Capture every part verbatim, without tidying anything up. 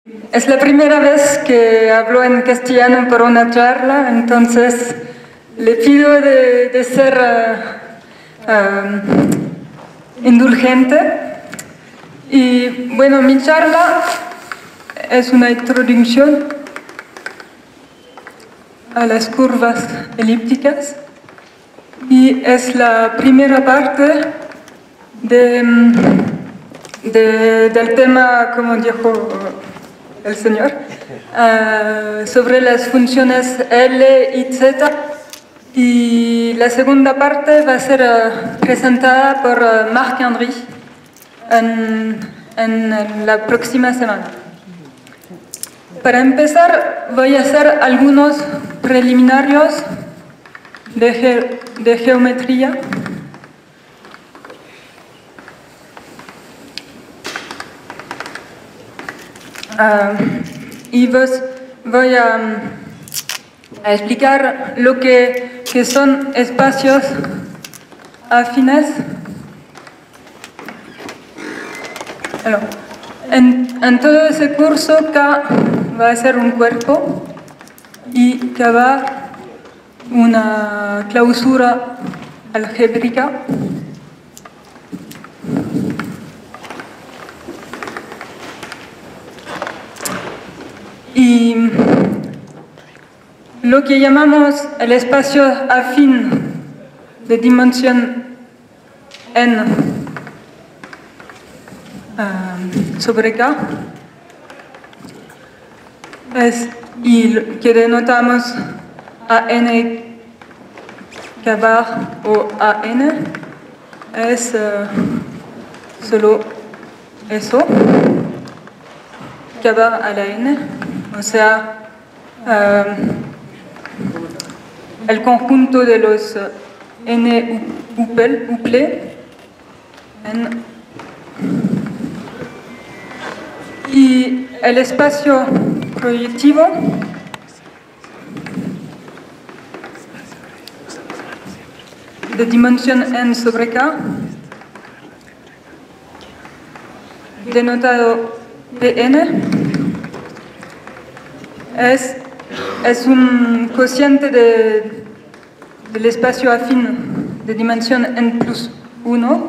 Es la primera vez que hablo en castellano por una charla, entonces le pido de, de ser uh, uh, indulgente. Y bueno, mi charla es una introducción a las curvas elípticas y es la primera parte de, de, del tema, como dijo el señor, uh, sobre las funciones L y Z, y la segunda parte va a ser uh, presentada por uh, Marc Henry en, en la próxima semana. Para empezar, voy a hacer algunos preliminarios de, ge de geometría. Uh, y pues voy a, a explicar lo que, que son espacios afines. Bueno, en, en todo ese curso K va a ser un cuerpo y K va a ser una clausura algébrica. Y lo que llamamos el espacio afín de dimensión n uh, sobre K es, y que denotamos a n K bar o a n es uh, solo eso, K bar a la n. O sea, uh, el conjunto de los uh, n uple en, y el espacio proyectivo de dimensión n sobre K, denotado Pn, Es, es un cociente de, del espacio afín de dimensión n plus uno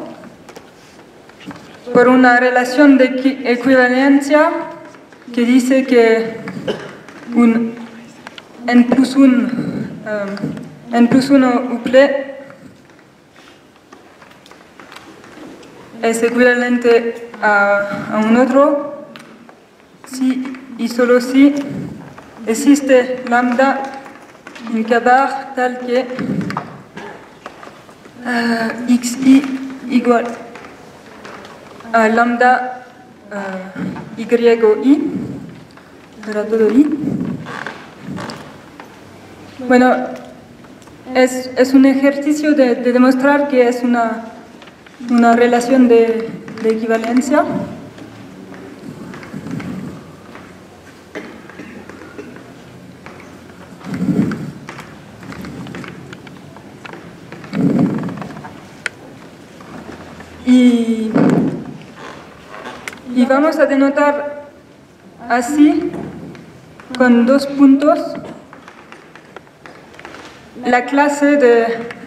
por una relación de equivalencia que dice que un n plus uno, um, n plus uno uple es equivalente a, a un otro si y solo si existe lambda en K bar tal que uh, xi igual a lambda uh, y i, será todo i. Bueno, es, es un ejercicio de, de demostrar que es una, una relación de, de equivalencia. Y, y vamos a denotar así, con dos puntos, la clase de,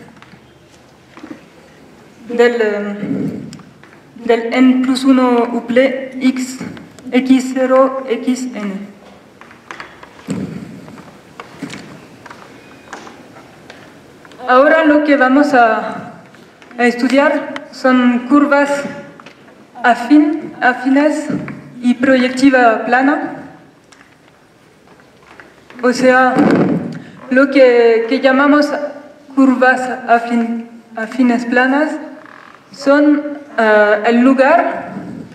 del, del n plus uno uple x, x cero, xn. Ahora lo que vamos a, a estudiar son curvas afín, afines y proyectiva plana. O sea, lo que, que llamamos curvas afín, afines planas son uh, el lugar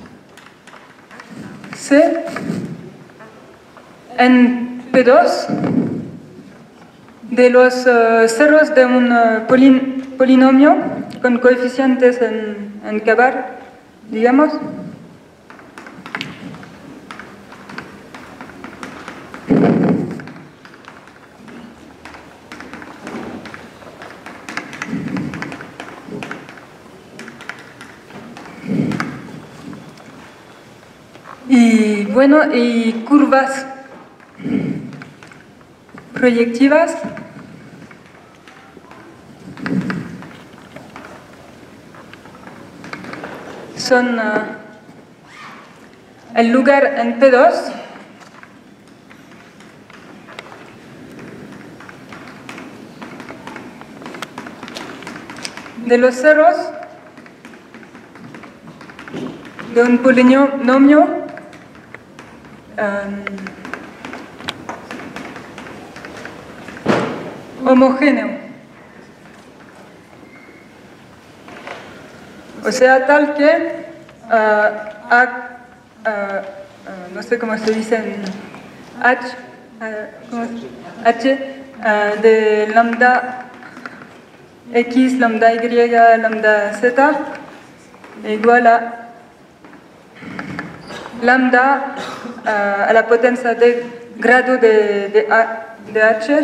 C en P dos de los uh, ceros de un uh, polin, polinomio con coeficientes en, en K bar, digamos. Y bueno, y curvas proyectivas. Son uh, el lugar en P dos de los ceros de un polinomio um, homogéneo. O sea, tal que uh, a, uh, uh, no sé cómo se dice en H, uh, ¿cómo es? H uh, de lambda X, lambda Y, lambda Z igual a lambda uh, a la potencia de grado de, de, a, de H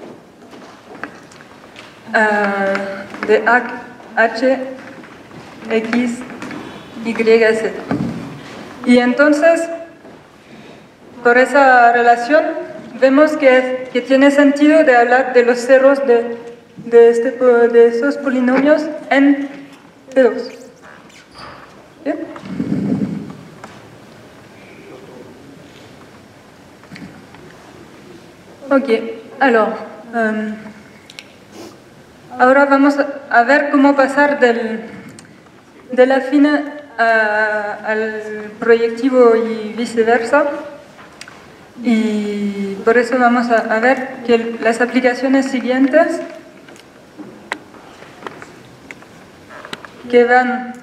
uh, de a, H X, Y, Z. Y entonces, por esa relación, vemos que, que tiene sentido de hablar de los ceros de, de, este, de esos polinomios en P dos. ¿Bien? Ok, alors, um, ahora vamos a ver cómo pasar del, de la fina a, al proyectivo y viceversa. Y por eso vamos a, a ver que las aplicaciones siguientes que van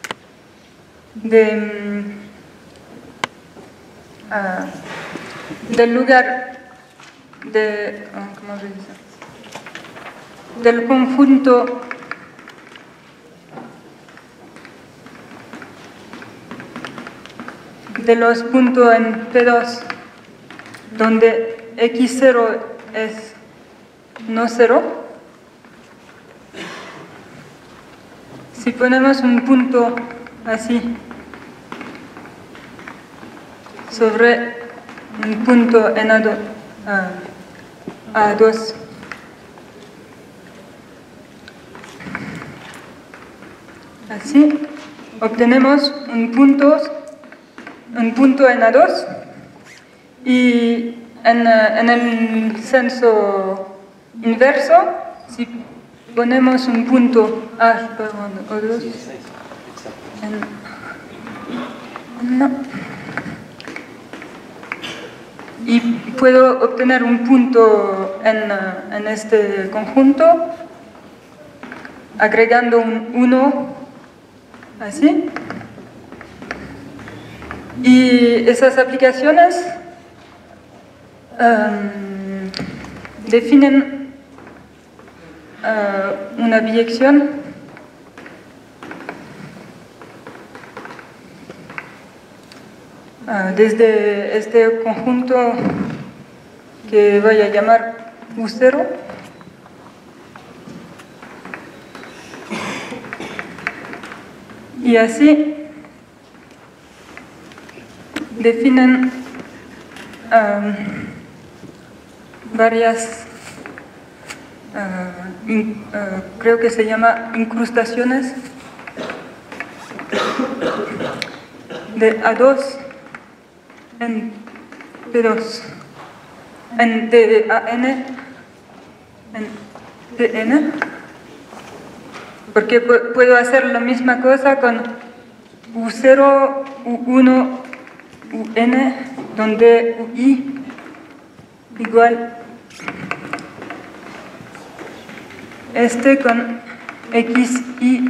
de, uh, del lugar de, ¿cómo se dice? Del conjunto de los puntos en P dos donde X cero es no cero. Si ponemos un punto así sobre un punto en A dos, uh, A dos así, obtenemos un punto, un punto en A dos y en, en el senso inverso, si ponemos un punto A, perdón, O dos, en, no, y puedo obtener un punto en, en este conjunto agregando un uno así, y esas aplicaciones um, definen uh, una biyección uh, desde este conjunto que voy a llamar U cero y así definen um, varias, uh, in, uh, creo que se llama incrustaciones de A dos en P dos, en de A N en P N, porque puedo hacer la misma cosa con U cero, U uno, U N, donde U I igual este con X I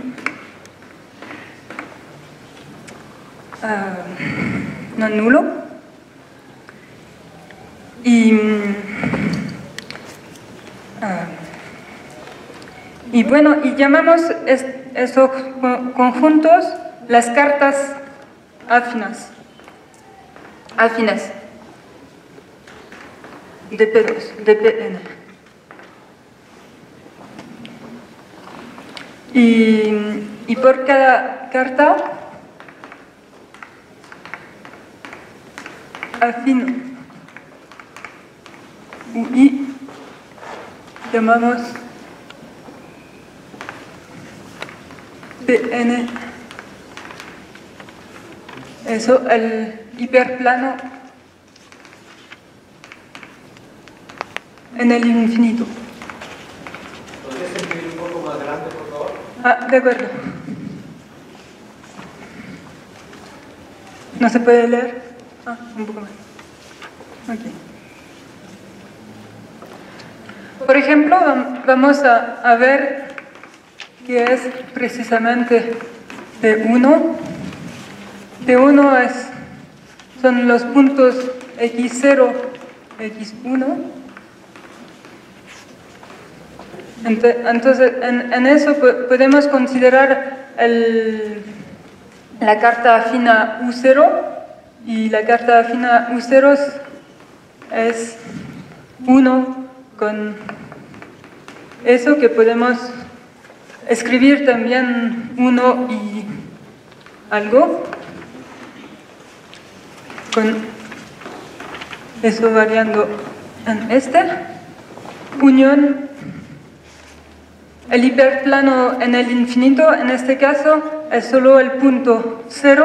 uh, no nulo. Y, uh, y bueno, y llamamos es, esos conjuntos las cartas afines. afines de P dos, de P N. Y, y por cada carta afino U I llamamos P N. Eso, el hiperplano en el infinito. ¿Podrías escribir un poco más adelante, por favor? Ah, de acuerdo. ¿No se puede leer? Ah, un poco más. Ok. Por ejemplo, vamos a, a ver qué es precisamente P uno. P uno es, son los puntos equis cero, equis uno. Entonces, en, en eso podemos considerar el, la carta afina U cero, y la carta afina U cero es uno con eso, que podemos escribir también uno y algo, con eso variando en este. Unión, el hiperplano en el infinito, en este caso, es solo el punto cero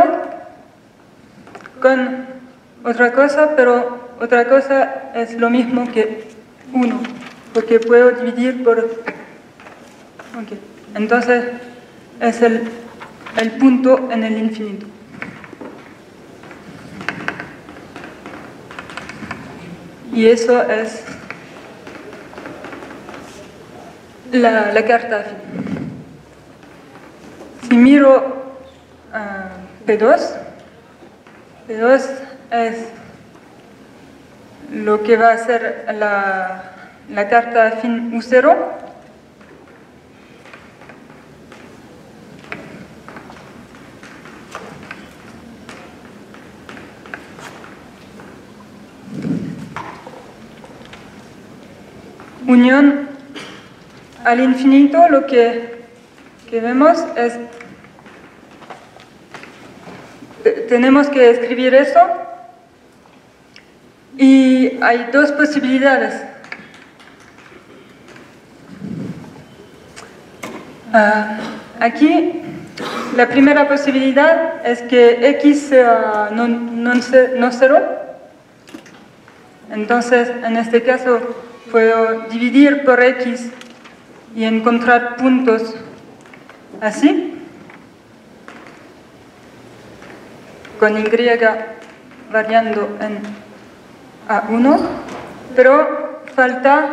con otra cosa, pero otra cosa es lo mismo que uno, porque puedo dividir por... Okay. Entonces, es el, el punto en el infinito. Y eso es la, la carta afina. Si miro uh, P dos, P dos es lo que va a ser la, la carta afín U cero. Unión al infinito, lo que, que vemos es, tenemos que escribir eso, y hay dos posibilidades. Uh, aquí, la primera posibilidad es que X sea no, no, no cero. Entonces, en este caso, puedo dividir por X y encontrar puntos así, con Y variando en A uno, pero falta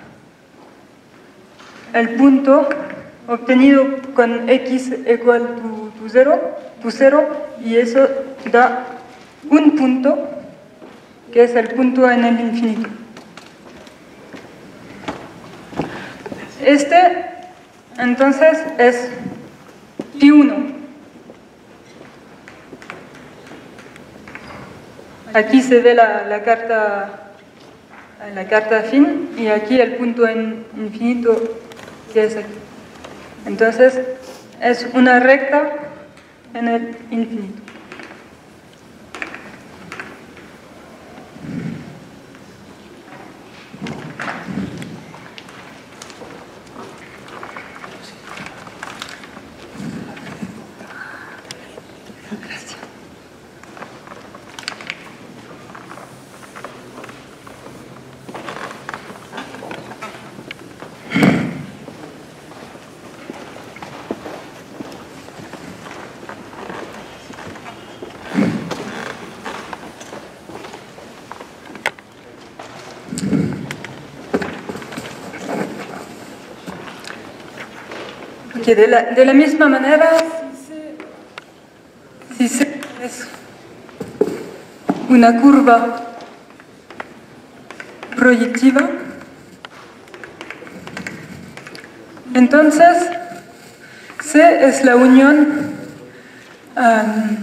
el punto obtenido con X igual tu, tu, cero, tu cero, y eso da un punto, que es el punto en el infinito. Este, entonces, es pi uno. Aquí se ve la, la carta la carta afín, y aquí el punto en infinito, que es aquí. Entonces, es una recta en el infinito. Gracias. Que de, la, de la misma manera, si C es una curva proyectiva, entonces C es la unión um,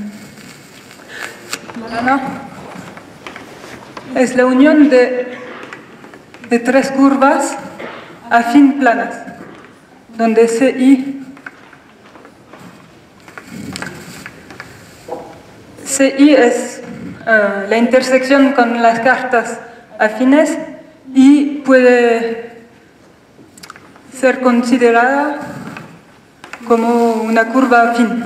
no, es la unión de, de tres curvas afín planas, donde C I C I es uh, la intersección con las cartas afines y puede ser considerada como una curva afín.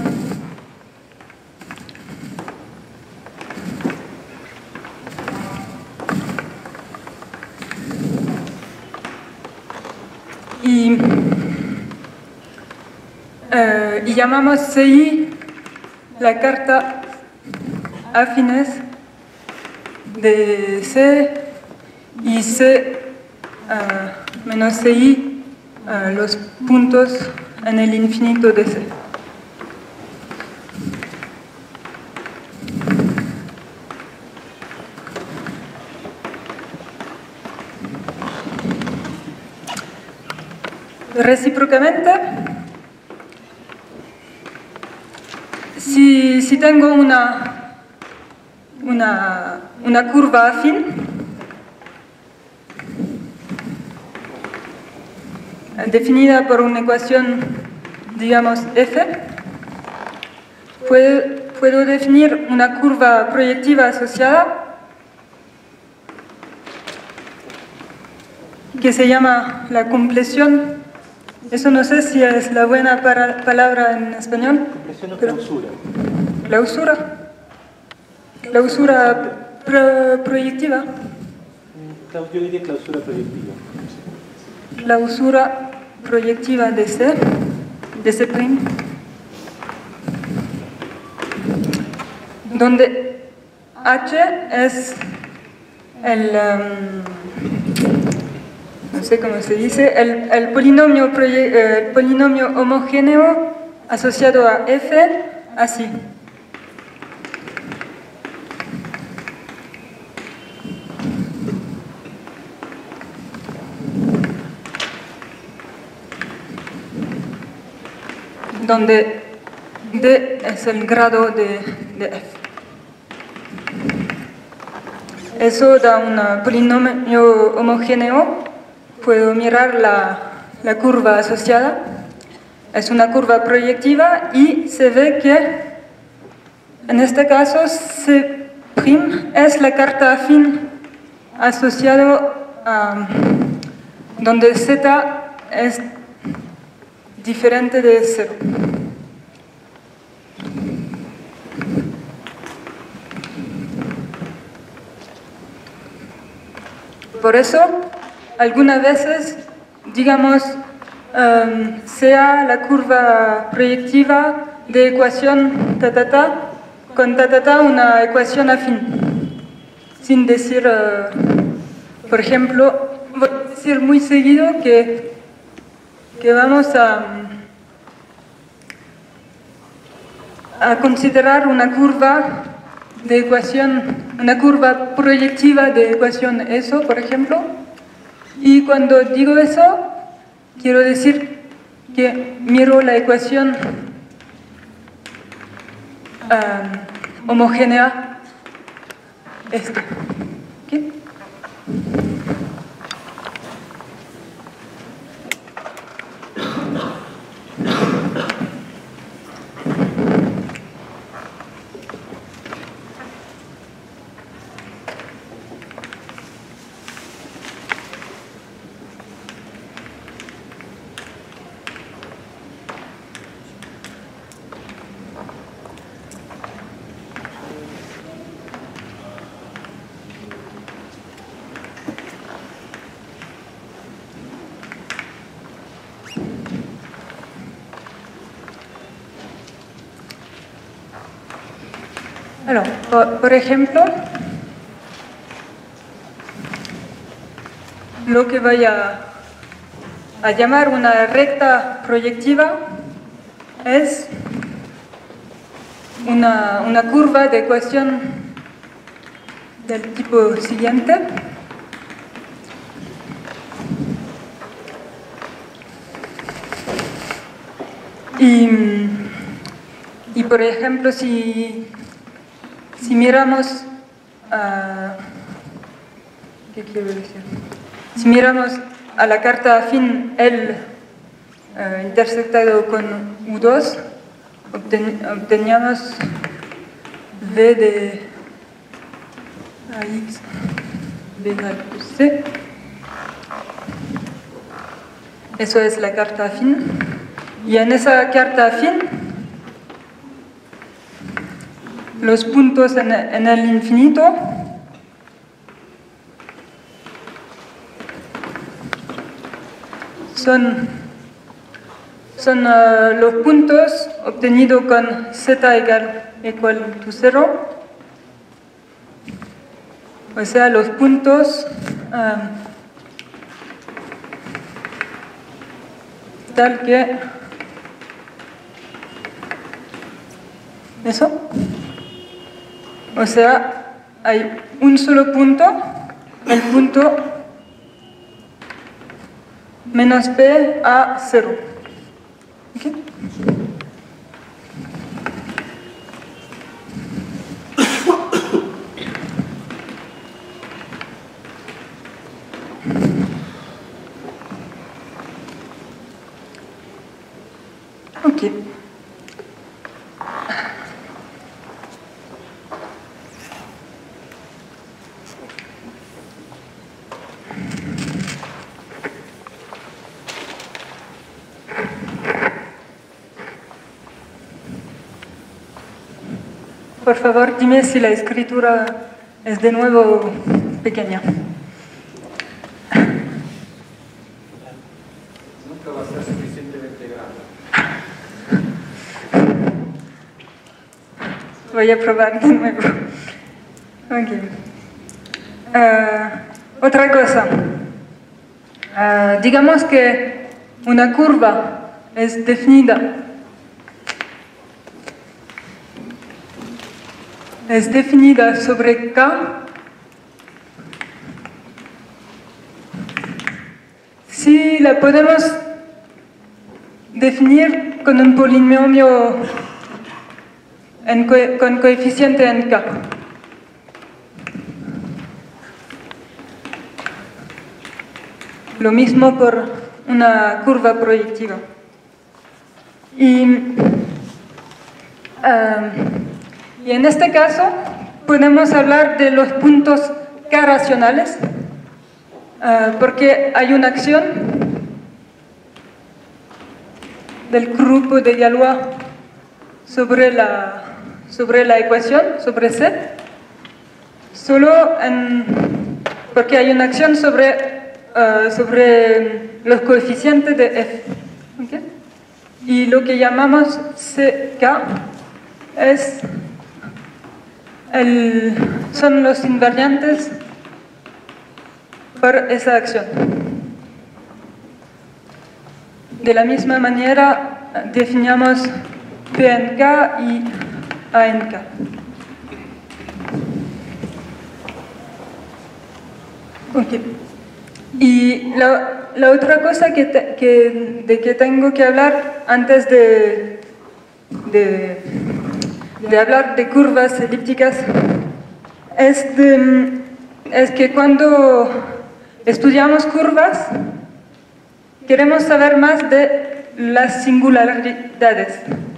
Y, eh, y llamamos C I la carta afines de C y C uh, menos C I uh, los puntos en el infinito de C. Recíprocamente, si, si tengo una, una, una curva afín, definida por una ecuación, digamos, F, puedo, puedo definir una curva proyectiva asociada que se llama la compleción. Eso no sé si es la buena para, palabra en español. Compresión o clausura. Clausura. Clausura pro, proyectiva. Yo diría clausura proyectiva. Clausura proyectiva de C, de C', donde H es el, um, no sé cómo se dice, el, el, polinomio, el polinomio homogéneo asociado a F, así. Donde D es el grado de, de F. Eso da un polinomio homogéneo. Puedo mirar la, la curva asociada. Es una curva proyectiva y se ve que en este caso C' es la carta afín asociado a donde Z es diferente de cero. Por eso, algunas veces, digamos, um, sea la curva proyectiva de ecuación ta ta ta, con ta ta ta una ecuación afín. Sin decir, uh, por ejemplo, voy a decir muy seguido que que vamos a, a considerar una curva de ecuación, una curva proyectiva de ecuación eso, por ejemplo, y cuando digo eso, quiero decir que miro la ecuación um, homogénea, esta. ¿Okay? Bueno, por, por ejemplo, lo que voy a, a llamar una recta proyectiva es una, una curva de ecuación del tipo siguiente. Y, y por ejemplo, si Si miramos, uh, ¿qué quiero decir? Si miramos a la carta afín L uh, intersectado con U dos, obten, obteníamos V de, Ax, B igual plus C. Eso es la carta afín. Y en esa carta afín, los puntos en, en el infinito son, son uh, los puntos obtenidos con z igual, igual to cero. O sea, los puntos uh, tal que eso. O sea, hay un solo punto, el punto menos p a cero. ¿Okay? Ok. Por favor, dime si la escritura es de nuevo pequeña. Nunca va a ser suficientemente grande. Voy a probar de nuevo. Okay. Uh, otra cosa. Uh, digamos que una curva es definida. Es definida sobre K si la podemos definir con un polinomio en co con coeficiente en K. Lo mismo por una curva proyectiva. Y, um, y en este caso podemos hablar de los puntos K racionales, uh, porque hay una acción del grupo de Galois sobre la, sobre la ecuación, sobre C, solo en, porque hay una acción sobre, uh, sobre los coeficientes de F. ¿Okay? Y lo que llamamos C K es el, son los invariantes por esa acción. De la misma manera definimos P en K y A en K. Okay. Y la, la otra cosa que, te, que, de que tengo que hablar antes de, de, de hablar de curvas elípticas es, de, es que cuando estudiamos curvas queremos saber más de las singularidades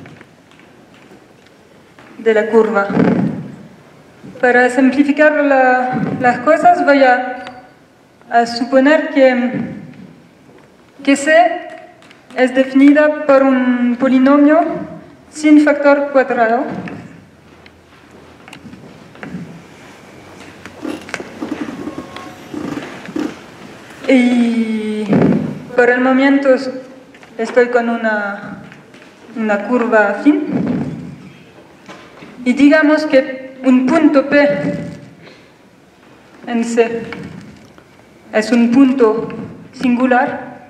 de la curva. Para simplificar la, las cosas voy a a suponer que, que C es definida por un polinomio sin factor cuadrado y por el momento estoy con una, una curva afín y digamos que un punto P en C es un punto singular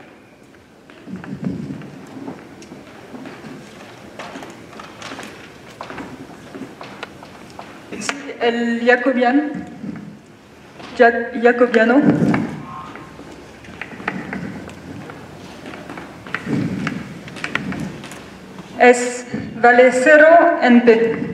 el jacobiano, jacobiano es vale cero en P.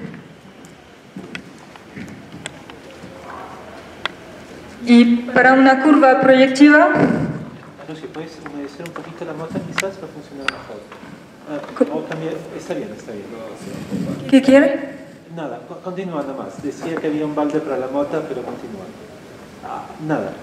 Y para una curva proyectiva... No, si puedes humedecer un poquito la nota, quizás va a funcionar mejor. Ah, o también, está bien, está bien. ¿Qué quiere? Nada, co- continúa nomás. Decía que había un balde para la mota, pero continúa. Ah, nada.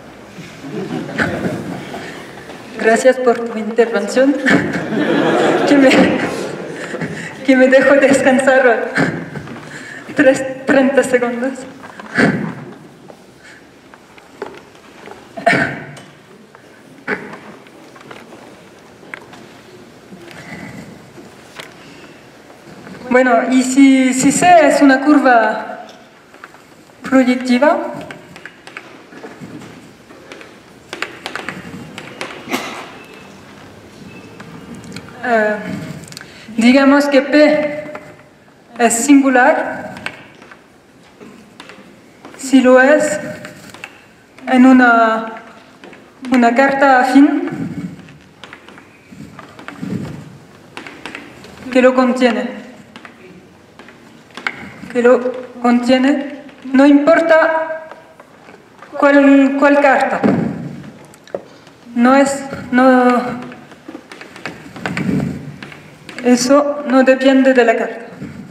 Gracias por tu intervención, que me, que me dejó descansar tres, treinta segundos. Bueno, y si, si C es una curva proyectiva, eh, digamos que P es singular, si lo es en una, una carta afín que lo contiene. que lo contiene, no importa cuál, cuál carta. No es, no, eso no depende de la carta.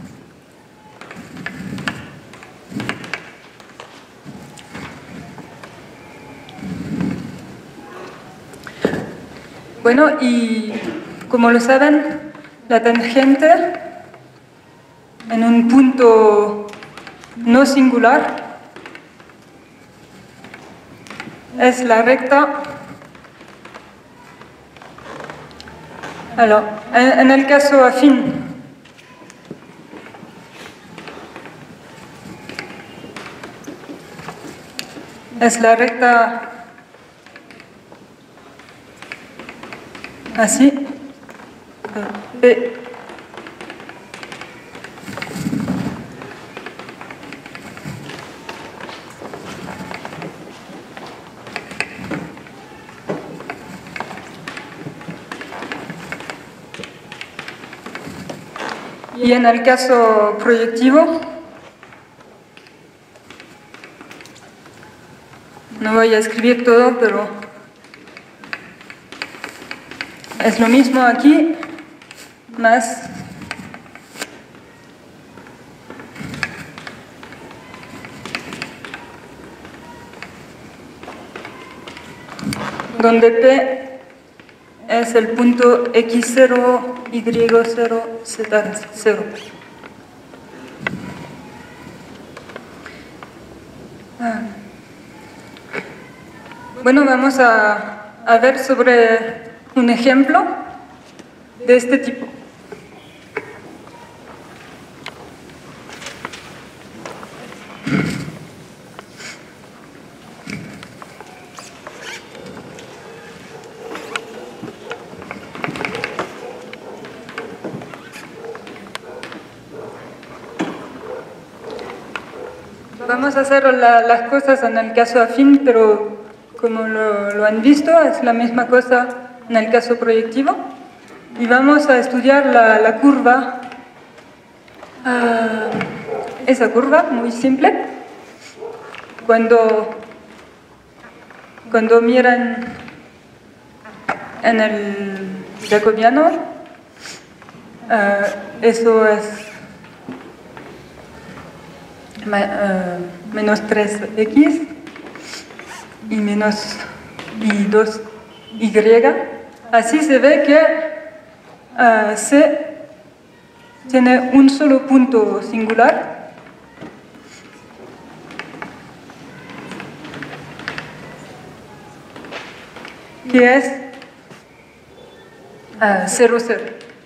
Bueno, y como lo saben, la tangente en un punto no singular es la recta. Alors, en, en el caso afín, es la recta así, P. Y en el caso proyectivo, no voy a escribir todo, pero es lo mismo aquí, más donde P es el punto equis cero, y cero, z cero. Ah. Bueno, vamos a, a ver sobre un ejemplo de este tipo. Vamos a hacer la, las cosas en el caso afín, pero como lo, lo han visto, es la misma cosa en el caso proyectivo. Y vamos a estudiar la, la curva, uh, esa curva muy simple. Cuando, cuando miran en el jacobiano, uh, eso es Uh, menos tres x y menos y dos y. Así se ve que uh, C tiene un solo punto singular que es uh, cero, cero.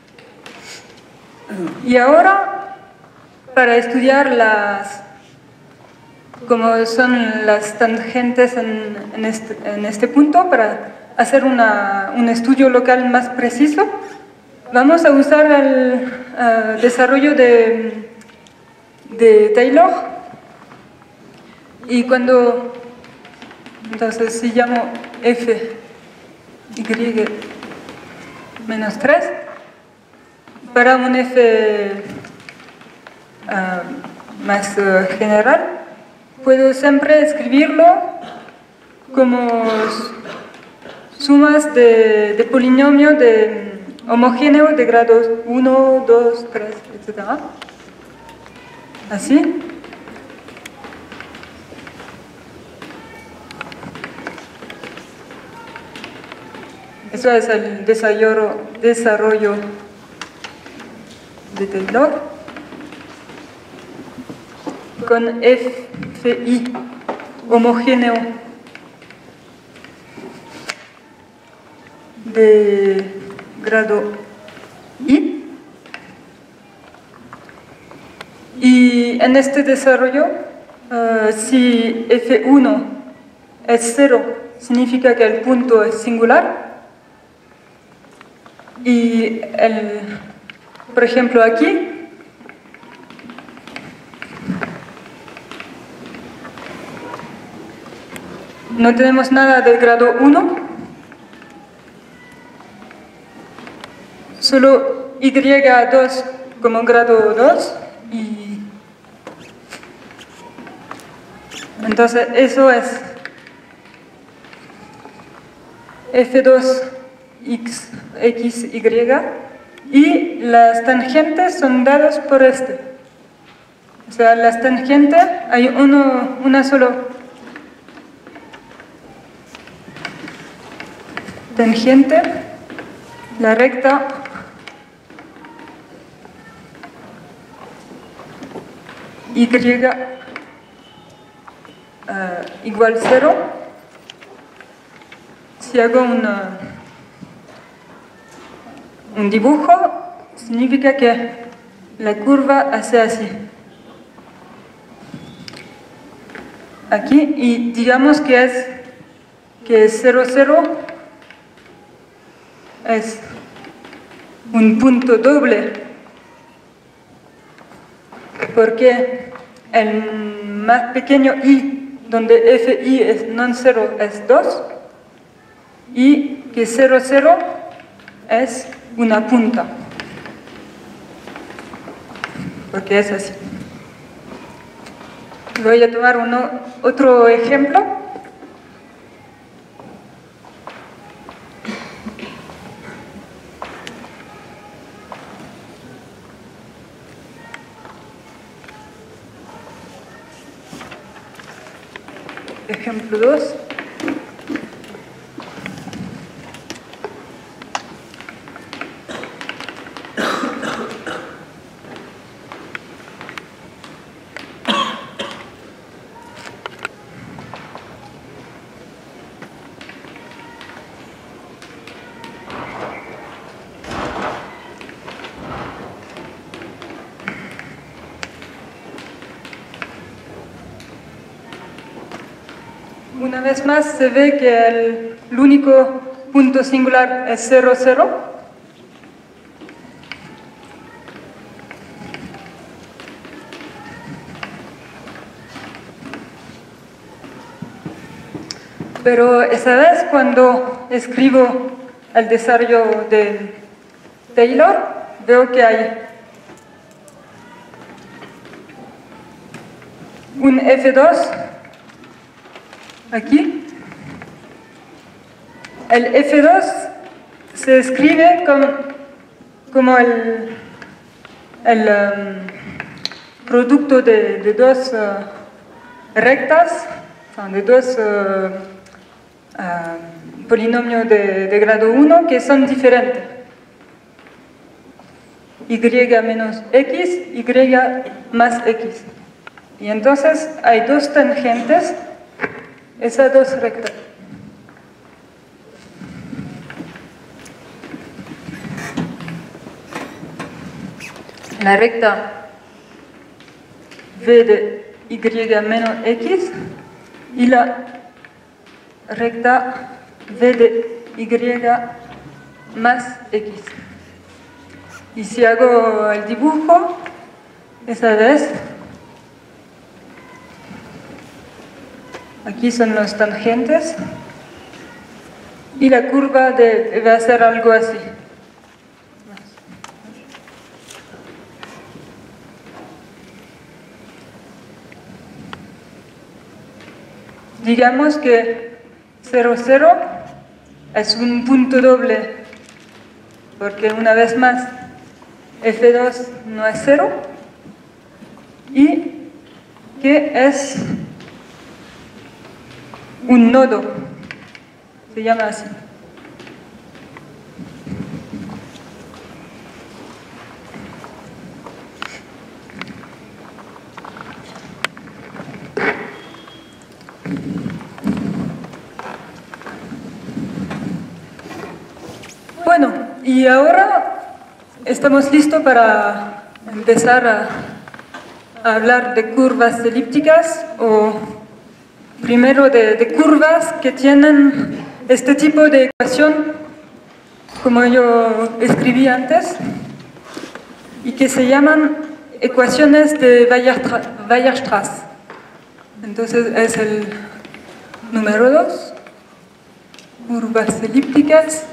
Y ahora, para estudiar las como son las tangentes en, en, este, en este punto, para hacer una, un estudio local más preciso, vamos a usar el uh, desarrollo de, de Taylor. Y cuando, entonces si llamo f y menos tres, para un f uh, más uh, general, puedo siempre escribirlo como sumas de, de polinomio de homogéneo de grados uno, dos, tres, etcétera. así. Eso es el desarrollo, desarrollo de Taylor con F I homogéneo de grado I. Y en este desarrollo, uh, si F uno es cero, significa que el punto es singular. Y, el, por ejemplo, aquí, no tenemos nada del grado uno, solo Y dos como grado dos, y entonces eso es F dos X, X, Y, y las tangentes son dadas por este. O sea, las tangentes, hay uno, una sola tangente, la recta Y uh, igual cero. Si hago una un dibujo, significa que la curva hace así. Aquí, y digamos que es que cero, cero es un punto doble, porque el más pequeño I, donde F I es non cero, es dos, y que cero, cero es una punta, porque es así. Voy a tomar uno, otro ejemplo. Ejemplo dos. Una vez más se ve que el, el único punto singular es cero, cero. Pero esa vez cuando escribo el desarrollo de Taylor, veo que hay un F dos aquí. El F dos se escribe como, como el, el um, producto de, de dos uh, rectas, de dos uh, uh, polinomios de, de grado uno que son diferentes. Y menos X, Y más X. Y entonces hay dos tangentes, esas dos rectas. La recta V de Y menos X y la recta V de Y más X. Y si hago el dibujo, esa vez, aquí son los tangentes y la curva de, va a ser algo así. Digamos que cero, cero es un punto doble, porque una vez más F dos no es cero y que es un nodo, se llama así. Bueno, y ahora estamos listos para empezar a, a hablar de curvas elípticas o primero de, de curvas que tienen este tipo de ecuación, como yo escribí antes, y que se llaman ecuaciones de Weierstrass. Entonces es el número dos, curvas elípticas.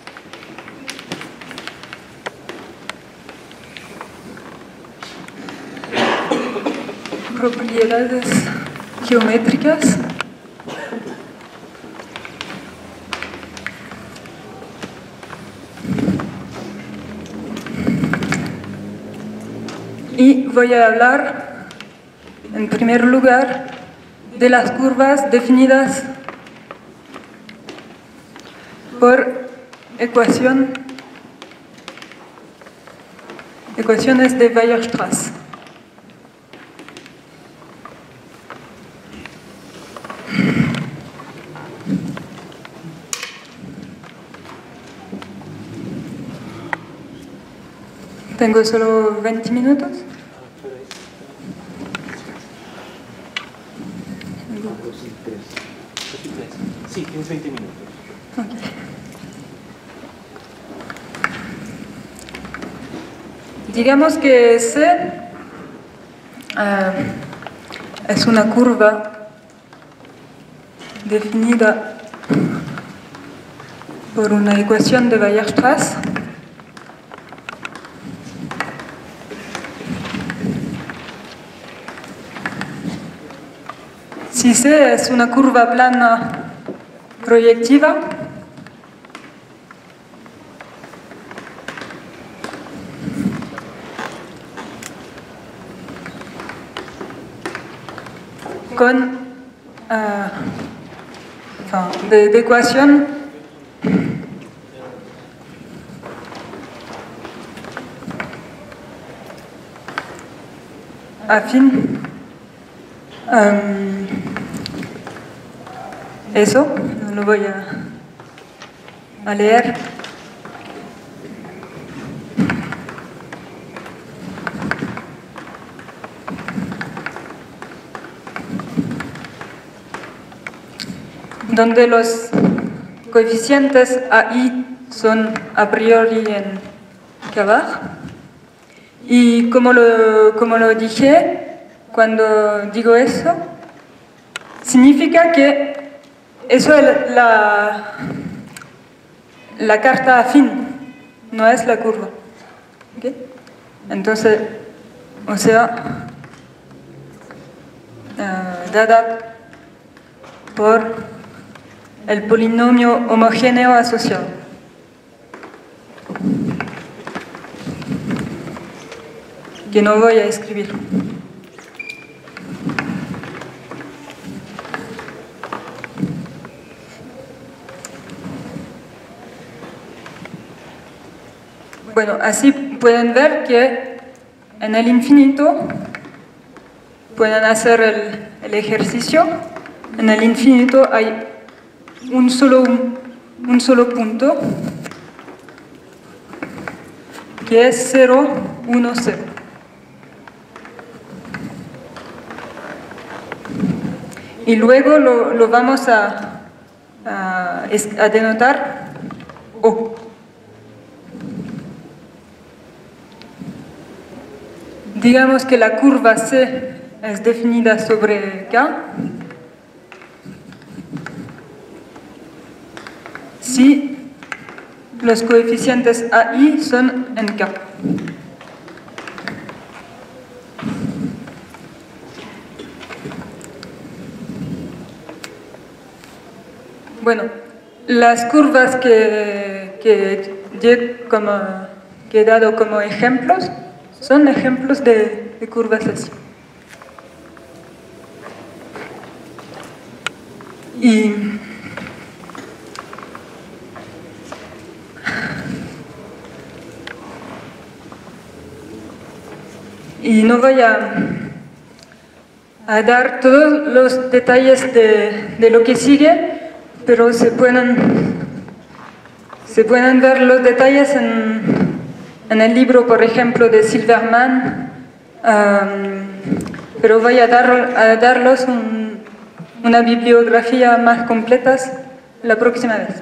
Propiedades geométricas. Y voy a hablar, en primer lugar, de las curvas definidas por ecuación, ecuaciones de Weierstrass. Tengo solo veinte minutos. Sí, tienes veinte minutos. Okay. Digamos que C uh, es una curva definida por una ecuación de Weierstrass. Si C es una curva plana proyectiva, con uh, enfin, de, de ecuación afín. Um, eso, no lo voy a, a leer. Donde los coeficientes A I son a priori en Cavard. Y como lo, como lo dije, cuando digo eso, significa que eso es la, la carta afín, no es la curva. ¿Okay? Entonces, o sea, uh, dada por el polinomio homogéneo asociado. Que no voy a escribir. Bueno, así pueden ver que en el infinito pueden hacer el, el ejercicio. En el infinito hay un solo, un, un solo punto que es cero, uno, cero. Y luego lo, lo vamos a, a, a denotar O. Digamos que la curva C es definida sobre K si los coeficientes A I son en K. Bueno, las curvas que, que, que, como, que he dado como ejemplos son ejemplos de, de curvas así. Y Y no voy a, a dar todos los detalles de, de lo que sigue, pero se pueden, se pueden ver los detalles en, en el libro, por ejemplo, de Silverman, um, pero voy a, dar, a darlos un, una bibliografía más completa la próxima vez.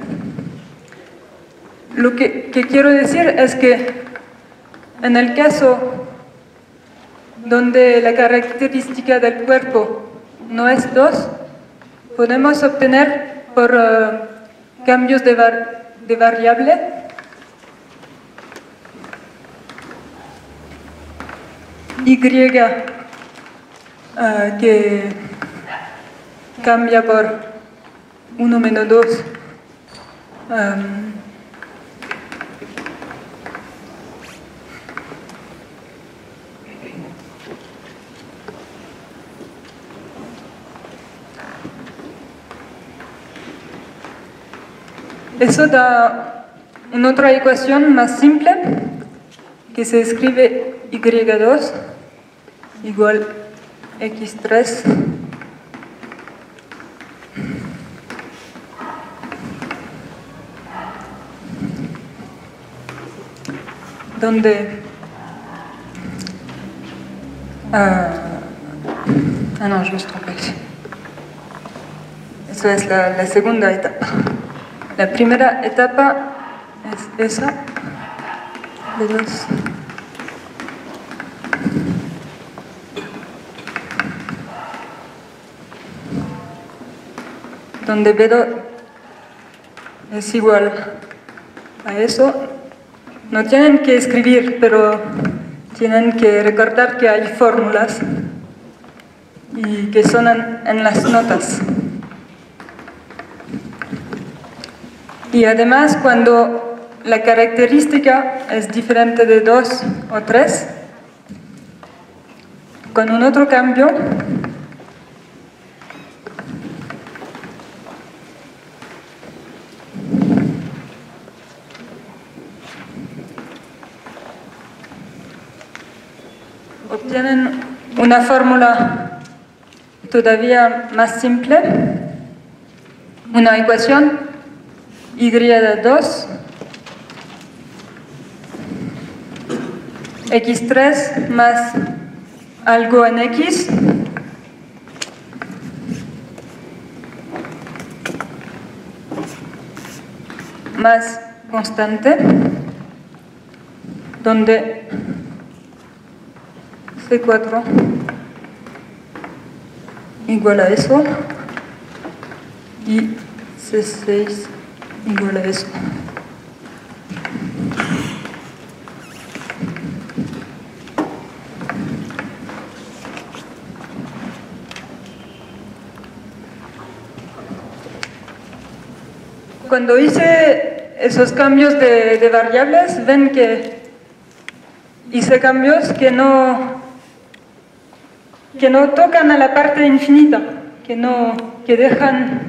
Lo que, que quiero decir es que en el caso donde la característica del cuerpo no es dos, podemos obtener por uh, cambios de, var de variable y uh, que cambia por uno menos dos. Um, Eso da una otra ecuación más simple que se escribe y dos igual x tres donde ah, ah no, je me trompé. Eso es la, la segunda etapa. La primera etapa es esa, de dos. Donde B dos es igual a eso. No tienen que escribir, pero tienen que recordar que hay fórmulas y que son en, en las notas. Y además, cuando la característica es diferente de dos o tres, con un otro cambio, obtienen una fórmula todavía más simple, una ecuación y de dos, x tres más algo en x, más constante, donde C cuatro igual a eso y C seis igual a eso. Cuando hice esos cambios de, de variables, ven que hice cambios que no, que no tocan a la parte infinita, que, no, que dejan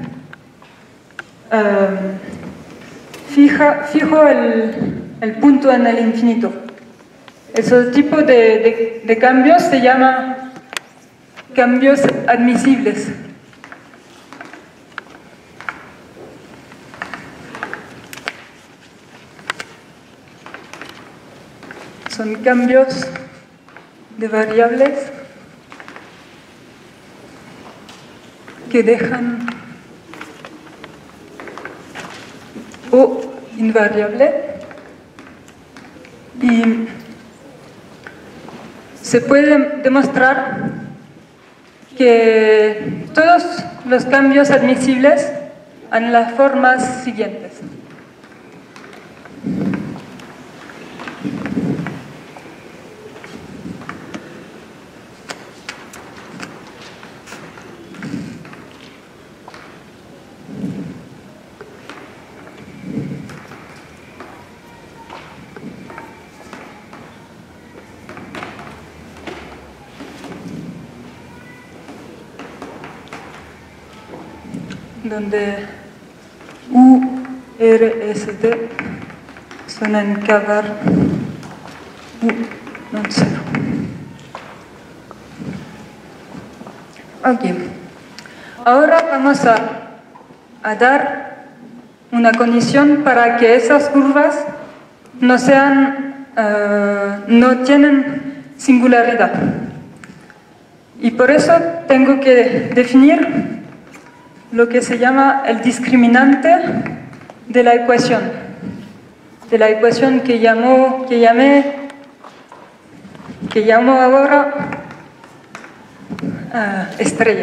uh, fija, fijo el, el punto en el infinito. Ese tipo de, de, de cambios se llama cambios admisibles. Son cambios de variables que dejan O invariable y se puede demostrar que todos los cambios admisibles han las formas siguientes. donde U, R, S, T son en K bar U non cero. Ok. Ahora vamos a, a dar una condición para que esas curvas no sean, uh, no tienen singularidad. Y por eso tengo que definir lo que se llama el discriminante de la ecuación, de la ecuación que llamó, que llamé, que llamo ahora uh, estrella.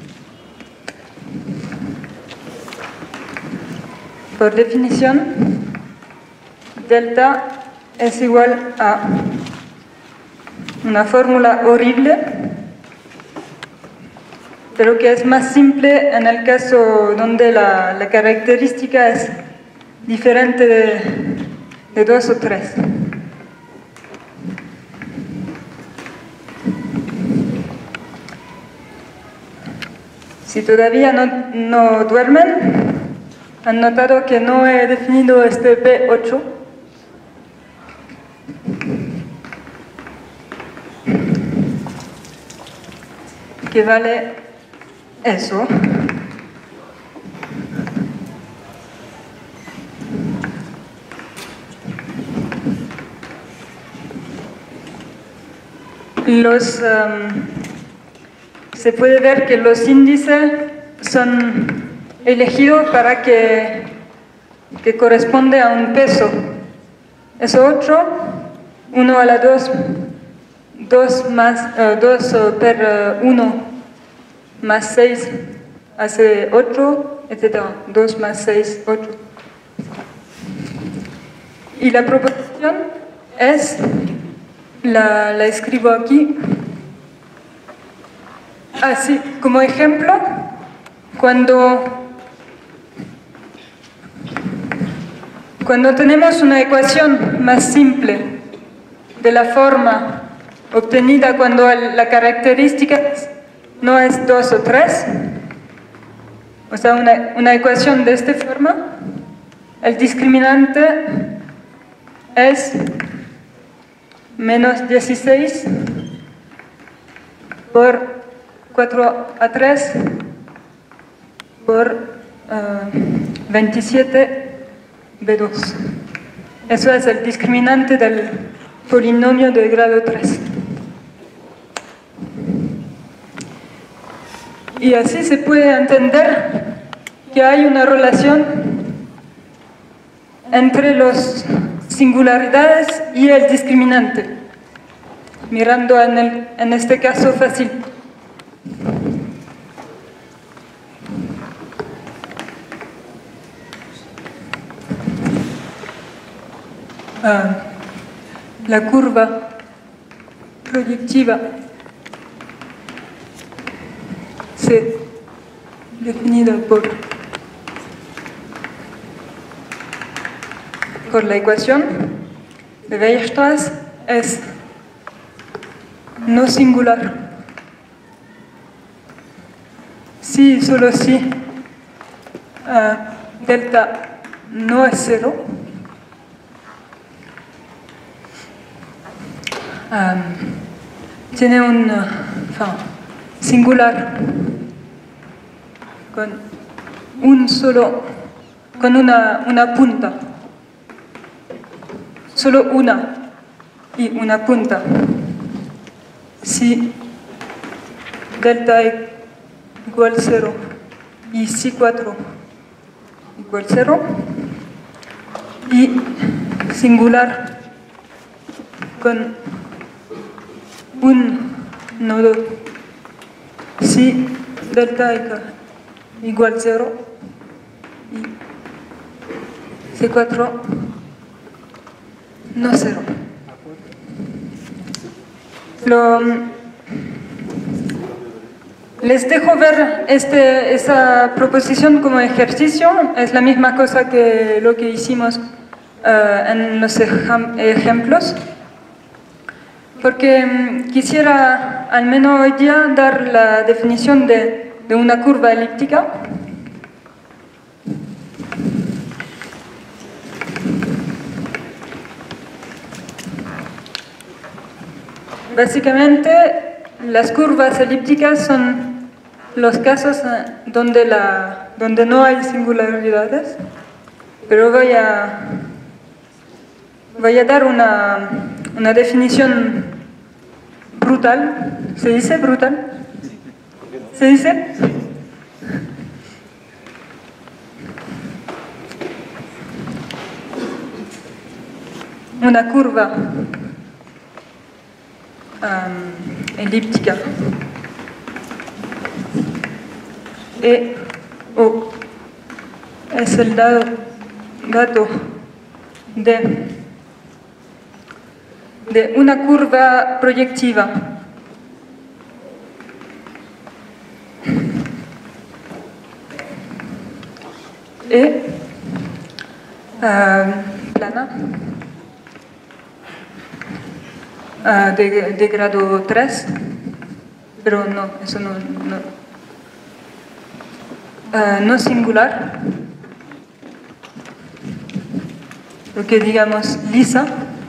Por definición, delta es igual a una fórmula horrible, pero que es más simple en el caso donde la, la característica es diferente de, de dos o tres. Si todavía no, no duermen, han notado que no he definido este P ocho. Que vale eso. Los, um, se puede ver que los índices son elegidos para que, que corresponde a un peso. Es ocho, uno a la dos, dos más, uh, dos per uno más seis hace ocho, etcétera. dos más seis, ocho. Y la proposición es, la, la escribo aquí, así como ejemplo, cuando, cuando tenemos una ecuación más simple de la forma obtenida cuando la característica no es dos o tres, o sea, una, una ecuación de esta forma, el discriminante es menos dieciséis por cuatro a tres por uh, veintisiete B dos. Eso es el discriminante del polinomio de grado tres. Y así se puede entender que hay una relación entre las singularidades y el discriminante, mirando en, el, en este caso fácil. Ah, la curva proyectiva se definida por, por la ecuación de Weierstrass es no singular. Si, solo si uh, delta no es cero, um, tiene un uh, enfin, singular con un solo, con una, una punta, solo una y una punta. Si delta igual cero y si cuatro igual cero y singular con un nodo si delta igual cero y C cuatro no cero. Lo, les dejo ver este, esa proposición como ejercicio. Es la misma cosa que lo que hicimos uh, en los ejemplos, porque um, quisiera al menos hoy día dar la definición de, de una curva elíptica básicamente las curvas elípticas son los casos donde, la, donde no hay singularidades, pero voy a, voy a dar una, una definición brutal. ¿Se dice brutal? ¿Se dice? Una curva um, elíptica E O es el dado, dato de, de una curva proyectiva E uh, plana Uh, de, de grado tres, pero no, eso no, no, uh, no singular, lo que digamos lisa,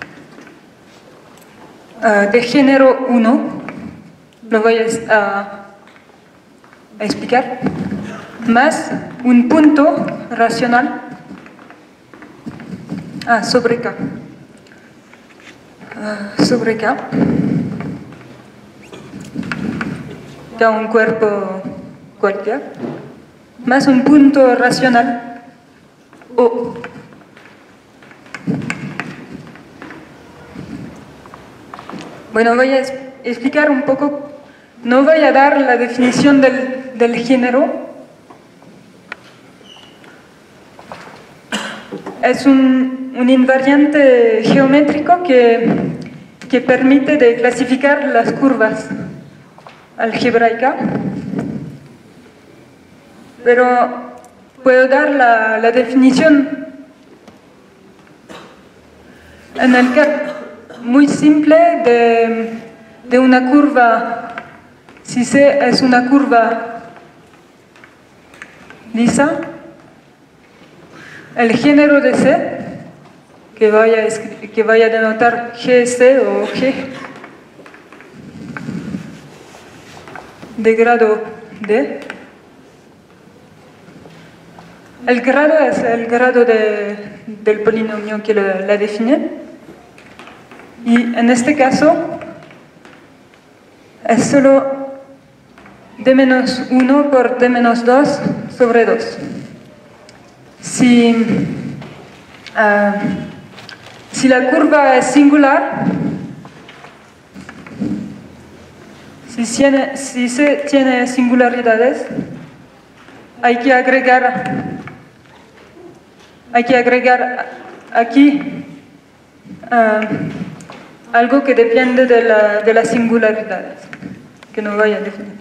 uh, de género uno, lo voy a, a, a explicar, más un punto racional ah, sobre K. Uh, sobre K, da un cuerpo cualquiera, más un punto racional O. Bueno, voy a explicar un poco, no voy a dar la definición del, del género. Es un, un invariante geométrico que, que permite de clasificar las curvas algebraicas, pero puedo dar la, la definición en el caso muy simple de, de una curva, si C es una curva lisa, el género de C, que vaya, que vaya a denotar G C o G, de grado D. El grado es el grado de, del polinomio que la, la define. Y en este caso es solo D menos uno por D menos dos sobre dos. Si, uh, si la curva es singular, si, tiene, si se tiene singularidades, hay que agregar, hay que agregar aquí uh, algo que depende de, la, de las singularidades, que no voy a definir.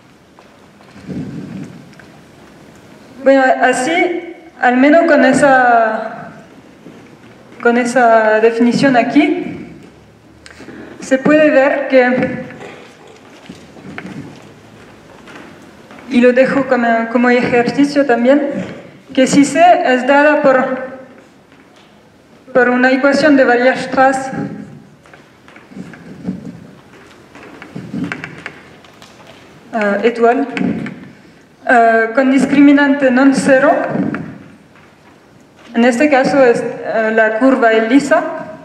Bueno, así, al menos con esa, con esa definición aquí, se puede ver que, y lo dejo como, como ejercicio también, que si C es dada por, por una ecuación de Weierstrass uh, étoile, uh, con discriminante non cero, en este caso es, uh, la curva es lisa,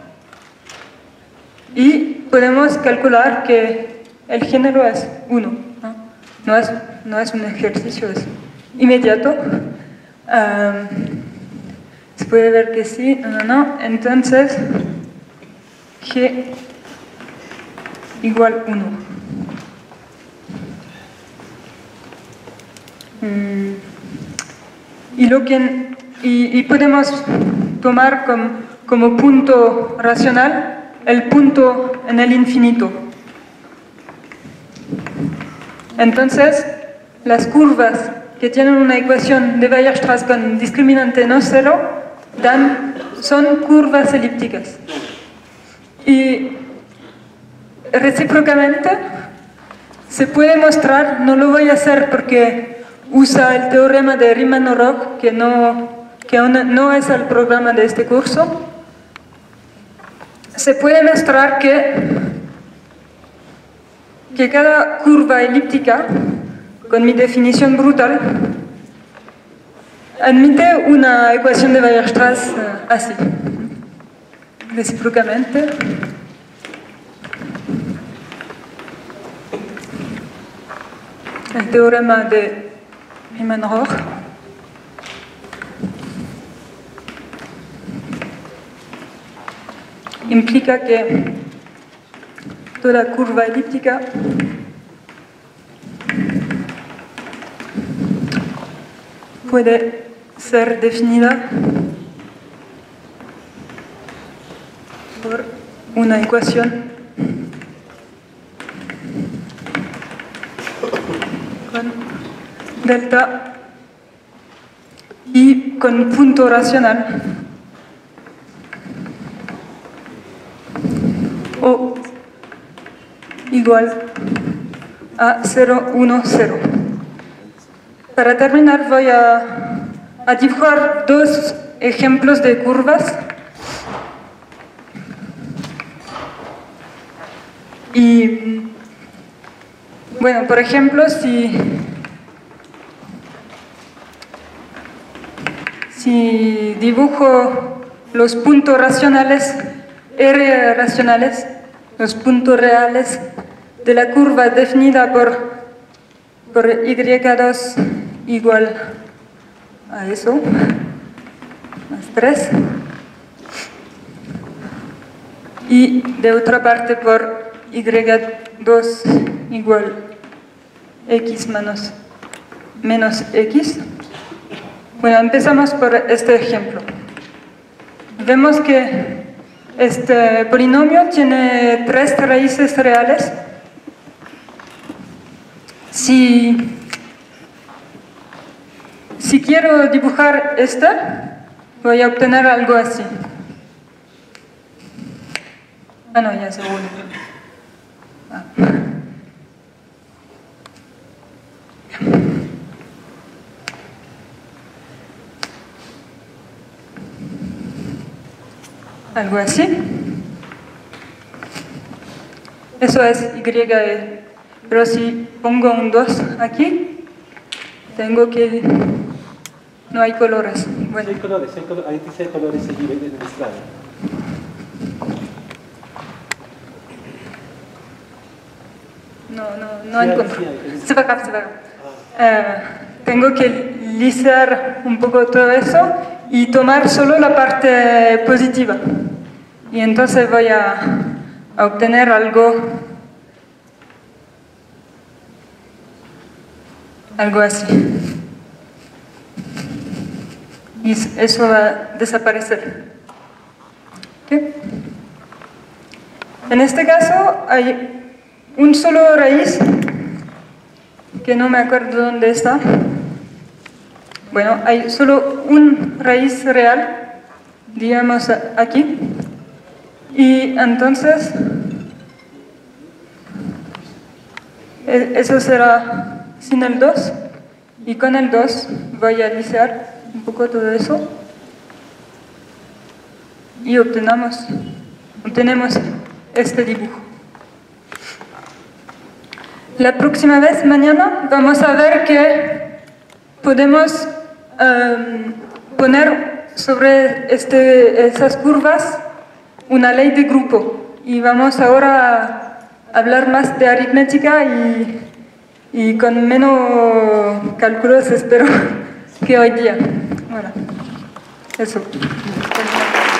y podemos calcular que el género es uno. ¿no? No, es, no es un ejercicio, es inmediato. Um, se puede ver que sí, no, no, no. Entonces, G igual uno. Mm. Y, lo que, y, y podemos tomar como, como punto racional el punto en el infinito. Entonces, las curvas que tienen una ecuación de Weierstrass con discriminante no cero dan, son curvas elípticas. Y recíprocamente se puede mostrar, no lo voy a hacer porque usa el teorema de Riemann-Roch, que, no, que aún no es el programa de este curso. Se puede mostrar que que cada curva elíptica, con mi definición brutal, admite una ecuación de Weierstrass uh, así, recíprocamente. El teorema de Riemann-Roch. Implica que toda curva elíptica puede ser definida por una ecuación con delta y con punto racional o igual a cero, uno, cero. Para terminar voy a, a dibujar dos ejemplos de curvas y bueno, por ejemplo, si si dibujo los puntos racionales R racionales, los puntos reales de la curva definida por, por Y dos igual a eso, más tres, y de otra parte por Y dos igual X menos, menos X. Bueno, empezamos por este ejemplo. Vemos que este polinomio tiene tres raíces reales. Si, si quiero dibujar esta, voy a obtener algo así. Ah, no, ya se vuelve. Ah. Algo así. Eso es Y, pero si pongo un dos aquí, tengo que... no hay colores. Bueno. Hay colores, hay colores, ahí dice colores allí en el slide. No, no, no Sí, encuentro. sí, hay. Se va acá, se va acá. Eh, tengo que lisar un poco todo eso y tomar solo la parte positiva. Y entonces voy a, a obtener algo, algo así. Y eso va a desaparecer. ¿Okay? En este caso hay un solo raíz, que no me acuerdo dónde está. Bueno, hay solo un raíz real, digamos aquí. Y entonces, eso será sin el dos. Y con el dos voy a alisar un poco todo eso. Y obtenemos, obtenemos este dibujo. La próxima vez, mañana, vamos a ver que podemos um, poner sobre este, esas curvas una ley de grupo. Y vamos ahora a hablar más de aritmética y, y con menos cálculos, espero, que hoy día. Bueno, eso.